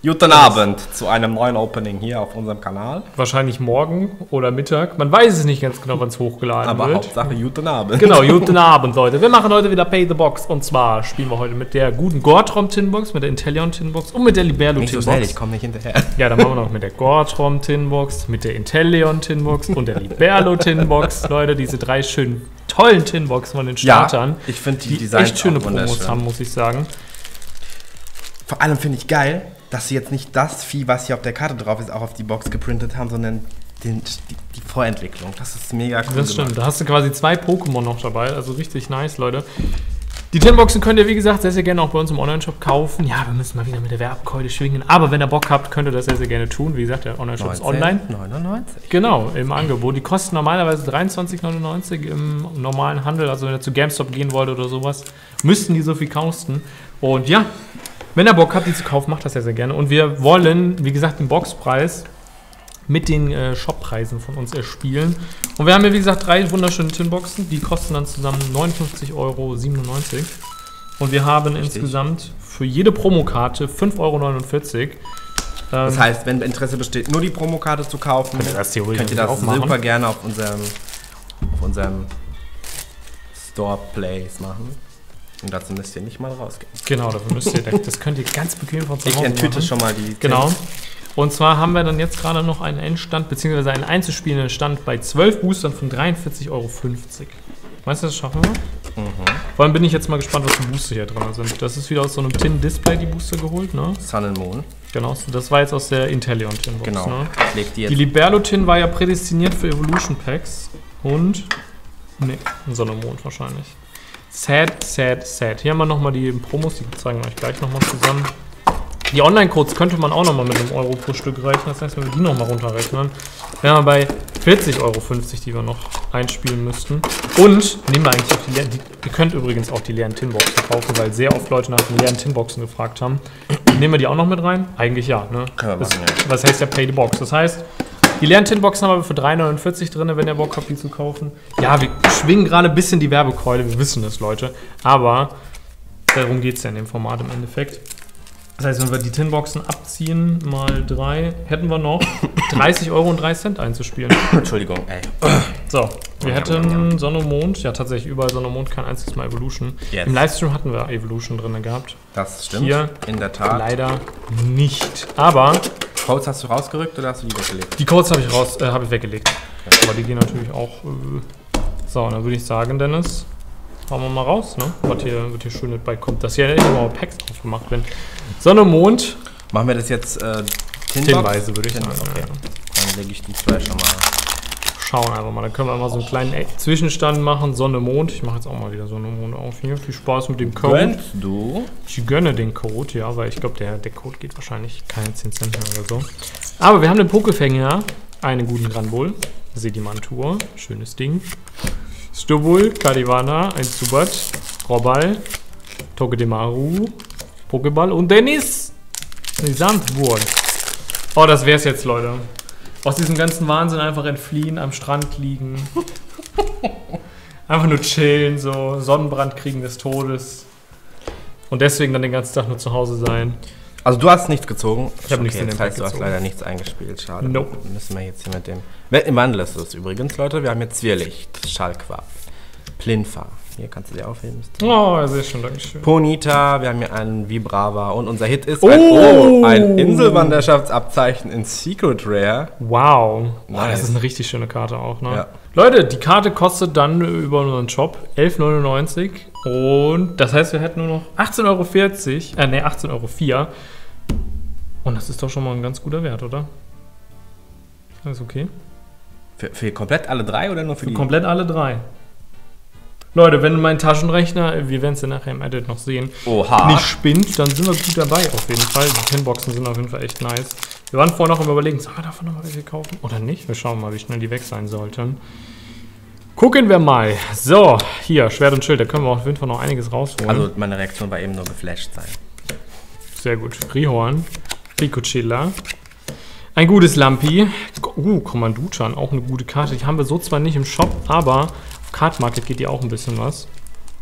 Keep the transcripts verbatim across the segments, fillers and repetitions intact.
Guten Abend zu einem neuen Opening hier auf unserem Kanal. Wahrscheinlich morgen oder Mittag. Man weiß es nicht ganz genau, wann es hochgeladen Aber wird. Hauptsache guten Abend. Genau, guten Abend, Leute. Wir machen heute wieder Pay the Box. Und zwar spielen wir heute mit der guten Gortrom Tinbox, mit der Intellion Tinbox und mit der Liberlo Nicht so Tinbox. schnell, ich komme nicht hinterher. Ja, dann machen wir noch mit der Gortrom Tinbox, mit der Intellion Tinbox und der Liberlo Tinbox. Leute, diese drei schönen, tollen Tinboxen von den Startern. Ja, ich finde die, die Designs echt schöne auch Promos haben, muss ich sagen. Vor allem finde ich geil, dass sie jetzt nicht das Vieh, was hier auf der Karte drauf ist, auch auf die Box geprintet haben, sondern den, die, die Vorentwicklung. Das ist mega cool. Das stimmt, gemacht. da hast du quasi zwei Pokémon noch dabei, also richtig nice, Leute. Die Tinboxen könnt ihr, wie gesagt, sehr, sehr gerne auch bei uns im Online-Shop kaufen. Ja, wir müssen mal wieder mit der Werbekeule schwingen, aber wenn ihr Bock habt, könnt ihr das sehr, sehr gerne tun. Wie gesagt, der Online-Shop ist online. neunundneunzig. Genau, im Angebot. Die kosten normalerweise dreiundzwanzig neunundneunzig im normalen Handel, also wenn ihr zu GameStop gehen wollt oder sowas, müssten die so viel kosten. Und ja, wenn ihr Bock habt, die zu kaufen, macht das sehr, sehr gerne. Und wir wollen, wie gesagt, den Boxpreis mit den äh, Shoppreisen von uns erspielen. Und wir haben hier, wie gesagt, drei wunderschöne Tinboxen. Die kosten dann zusammen neunundfünfzig Euro siebenundneunzig. Und wir haben Richtig. insgesamt für jede Promokarte fünf Euro neunundvierzig. Ähm, das heißt, wenn Interesse besteht, nur die Promokarte zu kaufen, könnt ihr das, könnt ihr das super gerne auf unserem, auf unserem Store Place machen. Und dazu müsst ihr nicht mal rausgehen. Genau, dafür müsst ihr, das könnt ihr ganz bequem von zu Hause Ich enttüte machen. schon mal die Genau. Tins. Und zwar haben wir dann jetzt gerade noch einen Endstand, beziehungsweise einen einzuspielenden Stand bei zwölf Boostern von dreiundvierzig Euro fünfzig. Meinst du, das schaffen wir? Mhm. Vor allem bin ich jetzt mal gespannt, was die Booster hier drin sind. Das ist wieder aus so einem Tin-Display die Booster geholt, ne? Sun and Moon. Genau, das war jetzt aus der Intellion Tin-Box, Genau. ne? Legt die, jetzt Die Liberlo Tin war ja prädestiniert für Evolution Packs. Und, ne, Sonne und Mond wahrscheinlich. Sad, sad, sad. Hier haben wir nochmal die Promos, die zeigen wir euch gleich nochmal zusammen. Die Online-Codes könnte man auch nochmal mit einem Euro pro Stück rechnen. Das heißt, wenn wir die nochmal runterrechnen, wären wir bei vierzig Euro fünfzig, die wir noch einspielen müssten. Und nehmen wir eigentlich auch die leeren. Die, ihr könnt übrigens auch die leeren Tinboxen kaufen, weil sehr oft Leute nach den leeren Tinboxen gefragt haben. Nehmen wir die auch noch mit rein? Eigentlich ja, ne? Können wir das, machen, ja. Was heißt ja Pay the Box? Das heißt, die leeren Tinboxen haben wir für drei neunundvierzig drin, wenn ihr Bock habt, die zu kaufen. Ja, wir schwingen gerade ein bisschen die Werbekeule, wir wissen das, Leute. Aber darum geht es ja in dem Format im Endeffekt. Das heißt, wenn wir die Tinboxen abziehen, mal drei, hätten wir noch dreißig Euro und drei Cent einzuspielen. Entschuldigung, ey. So, wir hätten Sonne und Mond, ja tatsächlich überall Sonne und Mond, kein einziges Mal Evolution. Yes. Im Livestream hatten wir Evolution drin gehabt. Das stimmt, Hier in der Tat. leider nicht. Aber Codes hast du rausgerückt oder hast du die weggelegt? die Codes habe ich, raus, äh, hab ich weggelegt. Aber die gehen natürlich auch... Äh so, dann würde ich sagen, Dennis, hauen wir mal raus, ne? Was hier, was hier schön mit bei kommt. Dass hier nicht immer Packs aufgemacht werden. Sonne, Mond. Machen wir das jetzt äh, Tinweise, würde ich sagen. Okay. Ja. Dann lege ich die zwei schon mal. Schauen einfach mal. Dann können wir mal so einen kleinen Zwischenstand machen. Sonne, Mond. Ich mache jetzt auch mal wieder Sonne, Mond auf hier. Viel Spaß mit dem Code. Gönnst du? Ich gönne den Code, ja, weil ich glaube, der, der Code geht wahrscheinlich keine zehn Cent mehr oder so. Aber wir haben den Pokefänger, einen guten Granbull, Sedimantur, schönes Ding. Stubul, Kadivana, ein Zubat, Robal, Togedemaru, Pokéball und Dennis. Die Sandwurm. Oh, das wär's jetzt, Leute. Aus diesem ganzen Wahnsinn einfach entfliehen, am Strand liegen. Einfach nur chillen, so Sonnenbrand kriegen des Todes. Und deswegen dann den ganzen Tag nur zu Hause sein. Also du hast nichts gezogen. Ich habe nichts in den Das Pack heißt, du hast gezogen. leider nichts eingespielt. Schade. Nope. Müssen wir jetzt hier mit dem... Im Wandel ist es übrigens, Leute. Wir haben jetzt Zwirlicht, Schallquab, Plinfa. Hier kannst du dir aufheben. Oh, sehr schön, dankeschön. Ponita, wir haben hier einen Vibrava und unser Hit ist Oh! ein, oh, ein Inselwanderschaftsabzeichen in Secret Rare. Wow. Nice. Oh, das ist eine richtig schöne Karte auch, ne? Ja. Leute, die Karte kostet dann über unseren Shop elf neunundneunzig und das heißt, wir hätten nur noch achtzehn Euro vierzig, äh, ne, achtzehn Euro vier. Und das ist doch schon mal ein ganz guter Wert, oder? Alles okay? Für, für komplett alle drei oder nur für, Für die? komplett alle drei. Leute, wenn mein Taschenrechner, wir werden es ja nachher im Edit noch sehen, Oha. nicht spinnt, dann sind wir gut dabei auf jeden Fall. Die Tinboxen sind auf jeden Fall echt nice. Wir waren vorher noch im Überlegen, sollen wir davon noch mal welche kaufen oder nicht? Wir schauen mal, wie schnell die weg sein sollten. Gucken wir mal. So, hier, Schwert und Schild, da können wir auf jeden Fall noch einiges rausholen. Also meine Reaktion war eben nur geflasht sein. Sehr gut. Rihorn, Ricocilla, ein gutes Lampi. Uh, Kommanduchan, auch eine gute Karte. Die haben wir so zwar nicht im Shop, aber auf Card Market geht die auch ein bisschen was.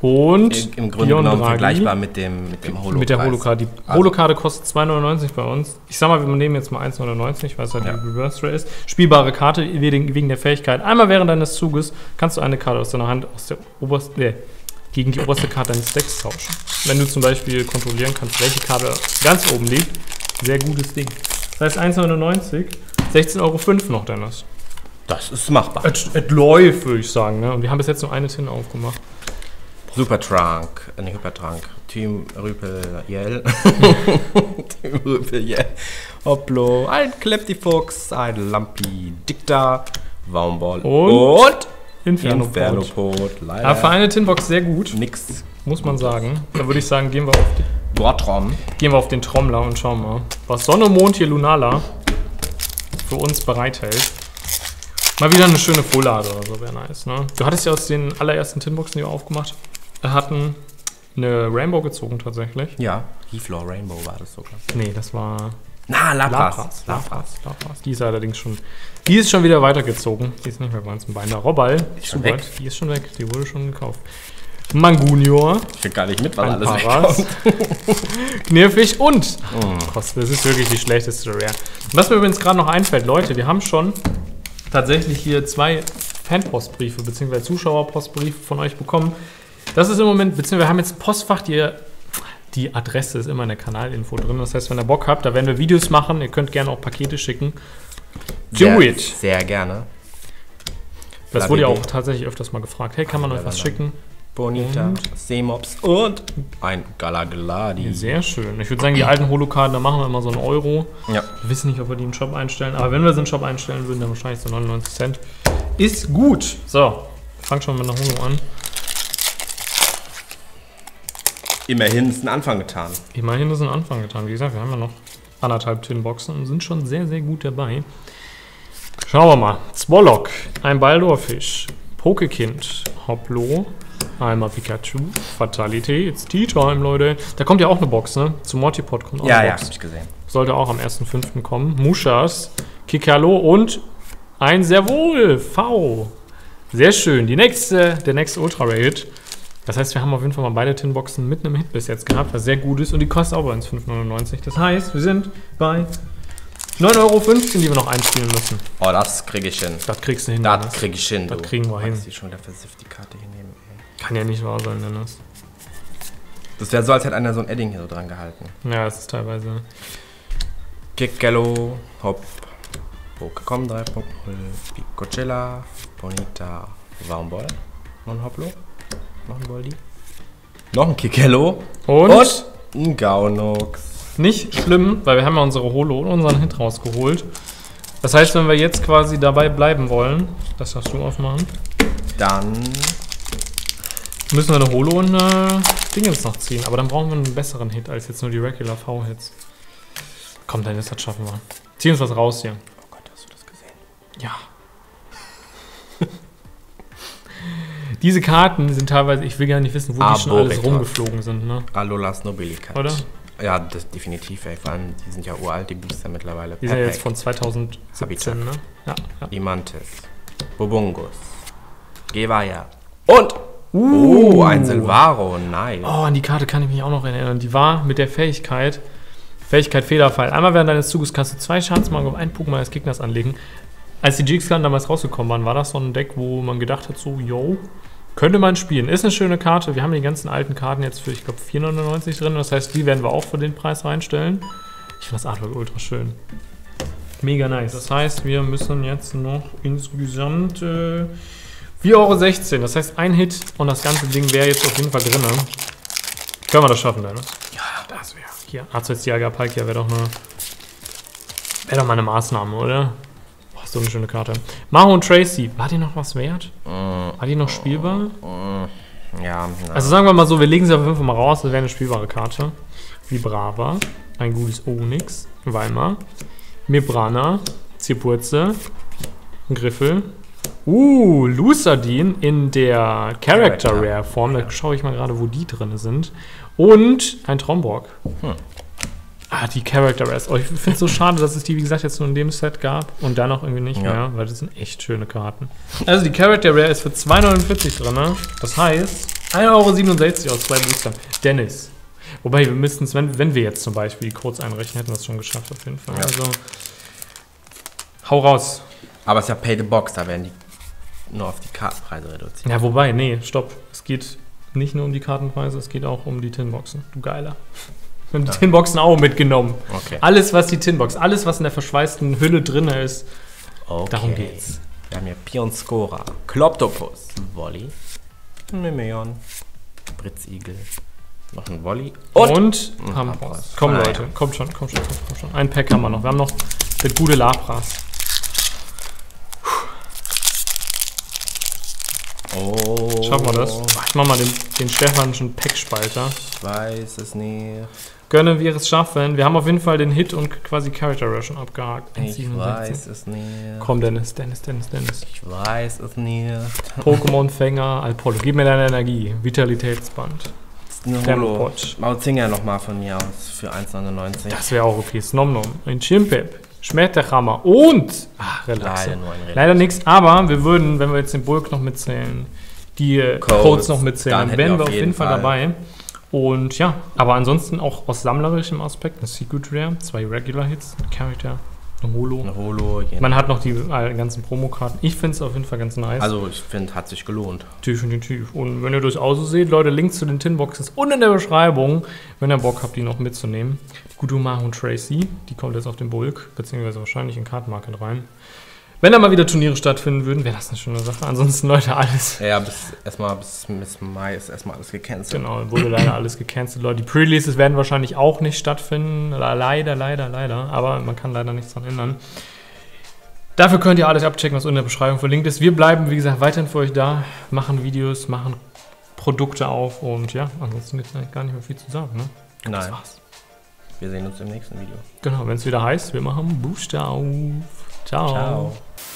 Und Im, im Grunde genommen vergleichbar mit dem, mit dem Holo. Mit der Holokarte. Die also. Holokarte kostet zwei neunundneunzig bei uns. Ich sag mal, wir nehmen jetzt mal eins neunundneunzig, weil es halt ja. die Reverse Tray ist. Spielbare Karte wegen, wegen der Fähigkeit. Einmal während deines Zuges kannst du eine Karte aus deiner Hand aus der obersten, äh, gegen die oberste Karte deines Decks tauschen. Wenn du zum Beispiel kontrollieren kannst, welche Karte ganz oben liegt. Sehr gutes Ding. Das heißt eins neunundneunzig, sechzehn Euro fünf noch, Dennis. Das ist machbar. Es läuft, würde ich sagen. Ne? Und wir haben bis jetzt nur eine Tin aufgemacht. Supertrank, äh, ne, Hypertrank. Team Rüpel Jell. Team Rüpel Jell. Hopplo. Ein Kleptifuchs, ein Lampi Dicta, Waumball und, und Inferno Infernopod. Leider. Ja, für eine Tinbox sehr gut. Nix. Muss man sagen. Da würde ich sagen, gehen wir auf die Bohrtrom. Gehen wir auf den Trommler und schauen mal, was Sonne, Mond hier Lunala für uns bereithält. Mal wieder eine schöne Vorlage oder so, wäre nice, ne? Du hattest ja aus den allerersten Tinboxen, die wir aufgemacht hatten, eine Rainbow gezogen tatsächlich. Ja, Heathlaw Rainbow war das sogar. Nee, das war... Na, Lapras. Lapras. Lapras. Lapras. Die ist allerdings schon... Die ist schon wieder weitergezogen. Die ist nicht mehr bei uns im Bein. Robal, ist schon weg. Die ist schon weg. Die wurde schon gekauft. Mangunior. Ich krieg gar nicht mit, was alles Paras, wegkommt. Knirfisch und... Oh. Das ist wirklich die schlechteste Rare. Was mir übrigens gerade noch einfällt, Leute, wir haben schon tatsächlich hier zwei Fanpostbriefe bzw. Zuschauerpostbriefe von euch bekommen. Das ist im Moment, beziehungsweise wir haben jetzt ein Postfach, die, die Adresse ist immer in der Kanalinfo drin. Das heißt, wenn ihr Bock habt, da werden wir Videos machen. Ihr könnt gerne auch Pakete schicken. Do sehr, it! Sehr gerne. Das wurde ja auch tatsächlich öfters mal gefragt. Hey, kann man euch was schicken? Bonita, Seemops und ein Galagladi. Sehr schön. Ich würde sagen, die alten Holokarten, da machen wir immer so einen Euro. Ja. Wir wissen nicht, ob wir die in den Shop einstellen, aber wenn wir sie in den Shop einstellen würden, dann wahrscheinlich so neunundneunzig Cent. Ist gut. So, fang schon mit einer Holo an. Immerhin ist ein Anfang getan. Immerhin ist ein Anfang getan. Wie gesagt, wir haben ja noch anderthalb Tin-Boxen und sind schon sehr, sehr gut dabei. Schauen wir mal. Zwolok, ein Baldorfisch, Pokekind, Hoplo, einmal Pikachu, Fatality, it's Tea Time, Leute. Da kommt ja auch eine Box, ne? Zu Mortipod kommt auch ja, eine ja, Box. Ja, hab ich gesehen. Sollte auch am ersten fünften kommen. Mushas, Kikalo und ein Servol, V. Sehr schön. Die nächste, der nächste Ultra-Rare-Hit. Das heißt, wir haben auf jeden Fall mal beide Tinboxen mit einem Hit bis jetzt gehabt, was sehr gut ist. Und die kostet auch bei uns fünf neunundneunzig. Das heißt, wir sind bei neun Euro fünfzehn, die wir noch einspielen müssen. Oh, das krieg ich hin. Das kriegst du hin. Das krieg ich hin, Das kriegen wir hin. Ich schon wieder versifft die Karte hinnehmen. Kann ja nicht wahr sein, Dennis. Das wäre so, als hätte einer so ein Edding hier so dran gehalten. Ja, es ist teilweise... Kikalo, Hop, Pokécom drei Punkt null, Picocella, Bonita, Warmball, noch ein Hoplo, noch ein Voldi, noch ein Kikalo und, und ein Gaunox. Nicht schlimm, weil wir haben ja unsere Holo und unseren Hit rausgeholt. Das heißt, wenn wir jetzt quasi dabei bleiben wollen, das darfst du aufmachen, dann müssen wir eine Holo und eine Dingens noch ziehen. Aber dann brauchen wir einen besseren Hit als jetzt nur die Regular V-Hits. Komm, Dennis, das schaffen wir. Zieh uns was raus hier. Oh Gott, hast du das gesehen? Ja. Diese Karten sind teilweise, ich will gar nicht wissen, wo ah, die schon alles rumgeflogen sind, ne? Alolas Nobilikat. Oder? Ja, das definitiv, ey. Vor allem, die sind ja uralt, die Booster mittlerweile. Die sind ja jetzt von zweitausendsiebzehn, ne? Ja, ja. Imantis, Bobungus, Gewaya und uh, oh, ein Silvaro, nice. Oh, an die Karte kann ich mich auch noch erinnern. Die war mit der Fähigkeit, Fähigkeit Federfall. Einmal während deines Zuges kannst du zwei Schadensmarken auf einen Pokémon des Gegners anlegen. Als die G-X-Karten damals rausgekommen waren, war das so ein Deck, wo man gedacht hat, so, yo, könnte man spielen. Ist eine schöne Karte. Wir haben die ganzen alten Karten jetzt für, ich glaube, vier neunundneunzig drin. Das heißt, die werden wir auch für den Preis reinstellen. Ich finde das Artwork ultra schön. Mega nice. Das heißt, wir müssen jetzt noch insgesamt äh, vier Euro sechzehn. Das heißt, ein Hit und das ganze Ding wäre jetzt auf jeden Fall drin. Können wir das schaffen, Dennis? Ja, das wäre. Hier, Arztjager Palkia wäre doch eine. Wäre doch mal eine Maßnahme, oder? Boah, so eine schöne Karte. Maho und Tracy, war die noch was wert? Mm, war die noch spielbar? Mm, ja, na. Also sagen wir mal so, wir legen sie auf jeden Fall mal raus, das wäre eine spielbare Karte. Vibrava, ein gutes Onyx, Weimar, Mebrana, Zipurze, Griffel. Uh, Lusadin in der Character Rare Form. Da schaue ich mal gerade, wo die drin sind. Und ein Tromborg. Hm. Ah, die Character Rares. Oh, ich finde es so schade, dass es die, wie gesagt, jetzt nur in dem Set gab und dann auch irgendwie nicht ja. mehr, weil das sind echt schöne Karten. Also die Character Rare ist für zwei neunundvierzig drin. Das heißt, ein Euro siebenundsechzig aus zwei Boostern. Dennis. Wobei, wir müssten es, wenn, wenn wir jetzt zum Beispiel die Codes einrechnen, hätten wir es schon geschafft auf jeden Fall. Ja. Also, hau raus. Aber es ist ja Pay the Box, da werden die nur auf die Kartenpreise reduziert. Ja, wobei, nee, stopp. Es geht nicht nur um die Kartenpreise, es geht auch um die Tinboxen. Du Geiler. Wir haben die ja. Tinboxen auch mitgenommen. Okay. Alles, was die Tinbox, alles, was in der verschweißten Hülle drin ist, okay. Darum geht's. Wir haben hier Pionscora, Kloptopus, Volley, Mimion, Britzigel, noch ein Volley und, und Hampros. Komm ah, Leute, ja. kommt schon, kommt schon, kommt schon. Ein Pack haben wir noch. Wir haben noch das gute Lapras. Oh. Schaffen wir das? Ich mach mal den, den Stefanischen Packspalter. Ich weiß es nicht. Gönnen wir es schaffen. Wir haben auf jeden Fall den Hit und quasi Character Rare schon abgehakt. Ich siebenundsechzig. Weiß es nicht. Komm Dennis, Dennis, Dennis, Dennis. Ich weiß es nicht. Pokémon-Fänger, Alpollo. Gib mir deine Energie. Vitalitätsband. Holo. Mauzinger nochmal von mir aus für eins neunundneunzig. Das wäre auch okay. Snomnom. Ein Chimpep. Schmetterhammer. Und. Ach, Relaxo. Leider, nur ein Relaxo. Leider nichts. Aber wir würden, wenn wir jetzt den Bulk noch mitzählen, die Codes, Codes noch mitzählen, dann wären wir auf jeden Fall, Fall dabei. Und ja, aber ansonsten auch aus sammlerischem Aspekt ein Secret Rare, zwei Regular Hits, ein Character, ein Holo. Ein Holo, Man hat noch die äh, ganzen Promokarten. Ich finde es auf jeden Fall ganz nice. Also ich finde, hat sich gelohnt. Definitiv. Und wenn ihr durchaus so seht, Leute, Links zu den Tinboxes und in der Beschreibung, wenn ihr Bock habt, die noch mitzunehmen. Die Gudumaru Tracy, die kommt jetzt auf den Bulk, beziehungsweise wahrscheinlich in Card Market rein. Wenn da mal wieder Turniere stattfinden würden, wäre das eine schöne Sache. Ansonsten, Leute, alles. Ja, bis erstmal bis, bis Mai ist erstmal alles gecancelt. Genau, wurde leider alles gecancelt, Leute. Die Pre-Releases werden wahrscheinlich auch nicht stattfinden. Leider, leider, leider. Aber man kann leider nichts daran ändern. Dafür könnt ihr alles abchecken, was unten in der Beschreibung verlinkt ist. Wir bleiben, wie gesagt, weiterhin für euch da, machen Videos, machen Produkte auf und ja, ansonsten gibt es eigentlich gar nicht mehr viel zu sagen, ne? Nein. Das war's. Wir sehen uns im nächsten Video. Genau, wenn es wieder heißt, wir machen Booster auf. Ciao. Ciao.